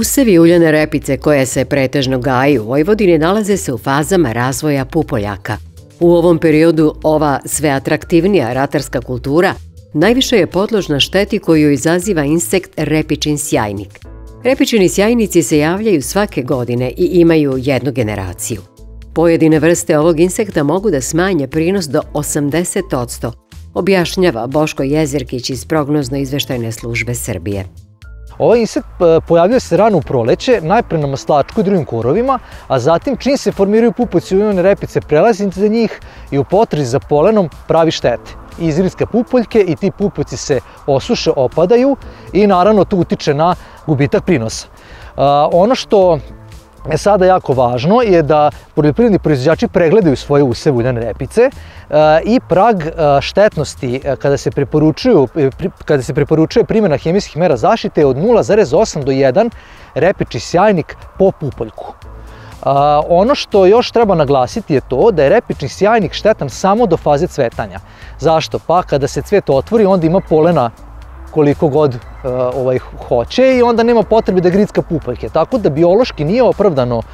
Usevi uljane repice koje se pretežno gaji u Vojvodini nalaze se u fazama razvoja pupoljaka. U ovom periodu ova sve atraktivnija ratarska kultura najviše je podložna šteti koju izaziva insekt repičin sjajnik. Repičini sjajnici se javljaju svake godine i imaju jednu generaciju. Pojedine vrste ovog insekta mogu da smanje prinos do 80%, objašnjava Boško Jezerkić iz Prognozno-izveštajne službe Srbije. Ovaj insekt pojavljuje se rano u proleće, najpre na maslačku i drugim korovima, a zatim čim se formiraju pupoljci uljane repice prelazi za njih i u potrazi za polenom pravi štete. Izgrizka pupoljke i ti pupoljci se osuše, opadaju i naravno to utiče na gubitak prinosa. Ono što je sada jako važno je da poljoprivredni proizvođači pregledaju svoje useve uljane repice i prag štetnosti kada se preporučuje primjena hemijskih mera zaštite je od 0,8 do 1 repičji sjajnik po pupoljku. Ono što još treba naglasiti je to da je repični sjajnik štetan samo do faze cvetanja. Zašto? Pa kada se cvet otvori onda ima polena koliko god hoće i onda nema potrebe da gricka pupoljke. Tako da biološki nije opravdano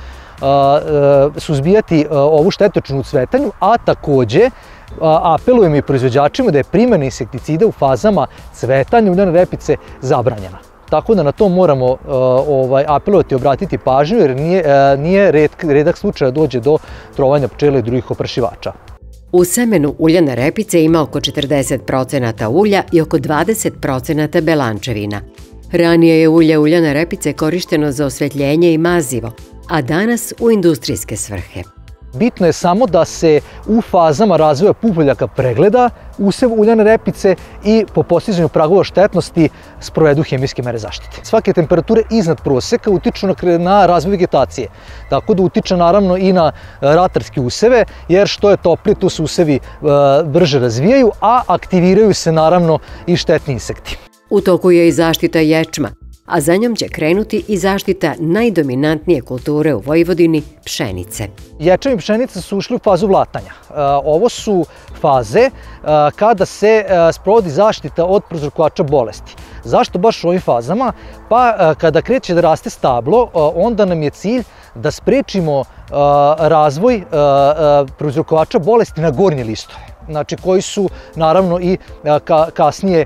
suzbijati ovu štetočinu u cvetanju, a takođe apelujemo i proizvođačima da je primjena insekticida u fazama cvetanja uljane repice zabranjena. Tako da na to moramo apelovati i obratiti pažnju jer nije redak slučaj da dođe do trovanja pčela i drugih oprašivača. U semenu uljane repice ima oko 40% ulja i oko 20% belančevina. Ranije je ulje uljane repice korišteno za osvetljenje i mazivo, a danas u industrijske svrhe. Bitno je samo da se u fazama razvoja pupoljaka pregleda usev uljane repice i po postizanju pragova štetnosti sprovedu hemijske mere zaštite. Svake temperature iznad proseka utiču na razvoj vegetacije, tako da utiče naravno i na ratarske useve, jer što je toplije, to se usevi brže razvijaju, a aktiviraju se naravno i štetni insekti. U toku je i zaštita ječma, a za njom će krenuti i zaštita najdominantnije kulture u Vojvodini – pšenice. Ječam i pšenica su ušli u fazu vlatanja. Ovo su faze kada se sprovodi zaštita od prouzrokovača bolesti. Zašto baš u ovim fazama? Pa kada kreće da raste stablo, onda nam je cilj da sprečimo razvoj prouzrokovača bolesti na gornje listove. Znači koji su naravno i kasnije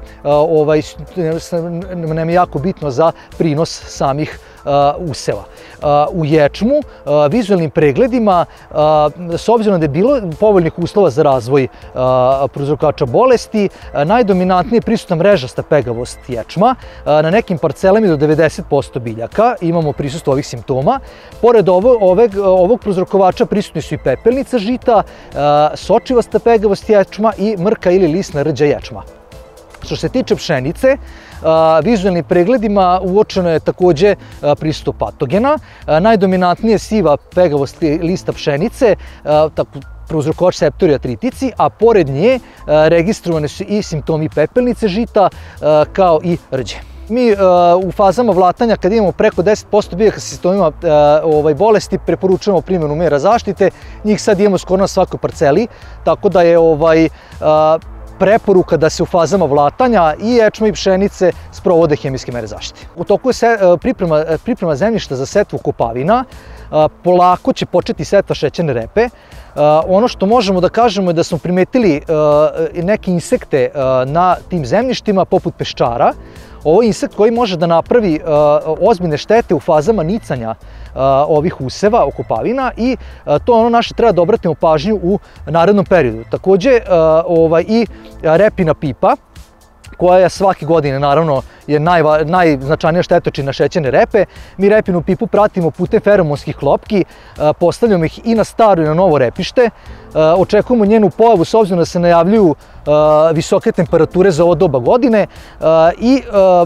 nam je jako bitno za prinos samih useva. U ječmu, vizualnim pregledima, s obzirom da je bilo povoljnih uslova za razvoj prouzrokovača bolesti, najdominantnije je prisutna mrežasta pegavost ječma. Na nekim parcelama do 90% biljaka imamo prisustvo ovih simptoma. Pored ovog prouzrokovača prisutni su i pepelnica žita, sočivasta pegavost ječma i mrka ili lisna rđa ječma. Što se tiče pšenice, vizualnim pregledima uočeno je takođe prisustvo patogena. Najdominantnije je siva pegavost lista pšenice, prouzrokovač Septoria tritici, a pored nje registrovane su i simptomi pepelnice žita kao i rđe. Mi u fazama vlatanja, kad imamo preko 10% biljaka sa simptomima bolesti, preporučujemo primjenu mera zaštite. Njih sad imamo skoro na svakoj parceli, tako da je preporuka da se u fazama vlatanja i ječma i pšenice sprovode hemijske mere zaštite. U toku je priprema zemljišta za setvu kopavina. Polako će početi setva šećerne repe. Ono što možemo da kažemo je da smo primetili neke insekte na tim zemljištima, poput peščara. Ovo je insekt koji može da napravi ozbiljne štete u fazama nicanja ovih useva, okopavina, i to je ono na što treba da obratimo pažnju u narednom periodu. Takođe i repina pipa, koja svake godine naravno je najznačajnija štetočina šećerne repe. Mi repinu pipu pratimo putem feromonskih klopki, postavljamo ih i na staro i na novo repište. Očekujemo njenu pojavu s obzirom da se najavljuju visoke temperature za ovo doba godine i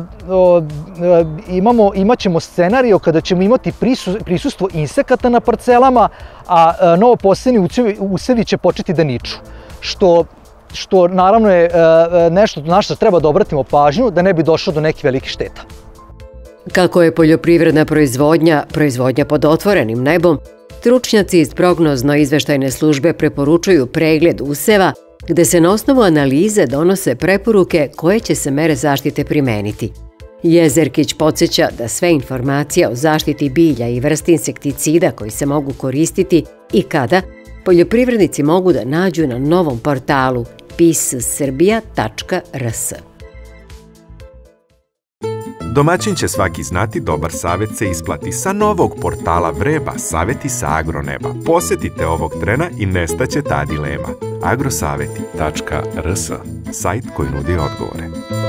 imat ćemo scenariju kada ćemo imati prisustvo insekata na parcelama, a novo posejani usevi će početi da niču, što naravno je nešto na što treba da obratimo pažnju da ne bi došlo do nekih velikih šteta. Kako je poljoprivredna proizvodnja pod otvorenim nebom, stručnjaci iz Prognozno-izveštajne službe preporučuju pregled useva gde se na osnovu analize donose preporuke koje će se mere zaštite primeniti. Jezerkić podsjeća da sve informacije o zaštiti bilja i vrsti insekticida koji se mogu koristiti i kada poljoprivrednici mogu da nađu na novom portalu pissrbija.rs. Domaćin će svaki znati, dobar savjet se isplati. Sa novog portala Vreba, savjeti sa agroneba. Posjetite ovog trena i nestaće ta dilema. agrosaveti.rs, sajt koji nudi odgovore.